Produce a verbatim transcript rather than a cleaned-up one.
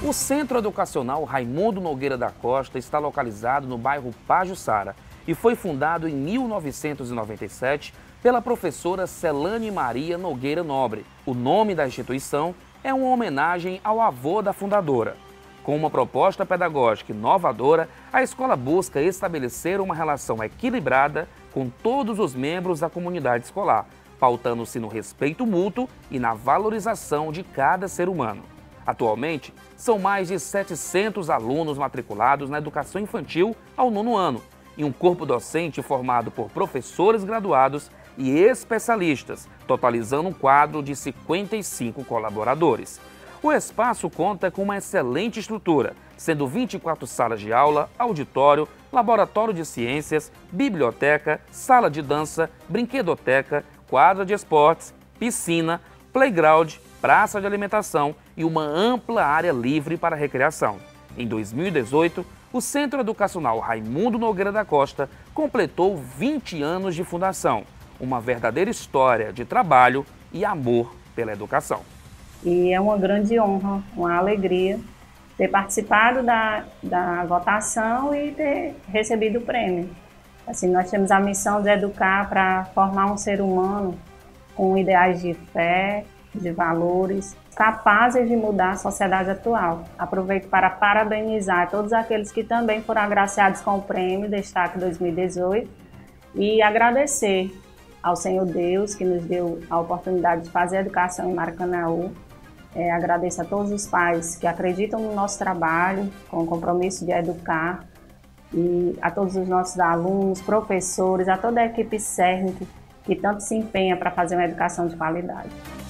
O Centro Educacional Raimundo Nogueira da Costa está localizado no bairro Pajuçara e foi fundado em mil novecentos e noventa e sete pela professora Celane Maria Nogueira Nobre. O nome da instituição é uma homenagem ao avô da fundadora. Com uma proposta pedagógica inovadora, a escola busca estabelecer uma relação equilibrada com todos os membros da comunidade escolar, pautando-se no respeito mútuo e na valorização de cada ser humano. Atualmente, são mais de setecentos alunos matriculados na educação infantil ao nono ano e um corpo docente formado por professores graduados e especialistas, totalizando um quadro de cinquenta e cinco colaboradores. O espaço conta com uma excelente estrutura, sendo vinte e quatro salas de aula, auditório, laboratório de ciências, biblioteca, sala de dança, brinquedoteca, quadra de esportes, piscina, playground, praça de alimentação e uma ampla área livre para recreação. Em dois mil e dezoito, o Centro Educacional Raimundo Nogueira da Costa completou vinte anos de fundação, uma verdadeira história de trabalho e amor pela educação. E é uma grande honra, uma alegria ter participado da, da votação e ter recebido o prêmio. Assim, nós temos a missão de educar para formar um ser humano com ideais de fé, de valores, capazes de mudar a sociedade atual. Aproveito para parabenizar todos aqueles que também foram agraciados com o prêmio Destaque dois mil e dezoito e agradecer ao Senhor Deus que nos deu a oportunidade de fazer educação em Maracanaú. É, agradeço a todos os pais que acreditam no nosso trabalho, com o compromisso de educar, e a todos os nossos alunos, professores, a toda a equipe C E R N que, que tanto se empenha para fazer uma educação de qualidade.